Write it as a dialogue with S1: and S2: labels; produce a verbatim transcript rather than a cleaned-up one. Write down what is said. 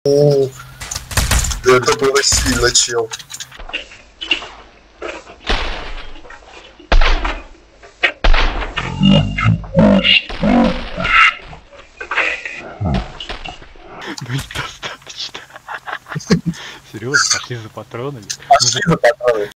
S1: О, это было сильно, чел.
S2: Ну недостаточно. Серьезно, пошли за патронами.
S1: Пошли за патронами.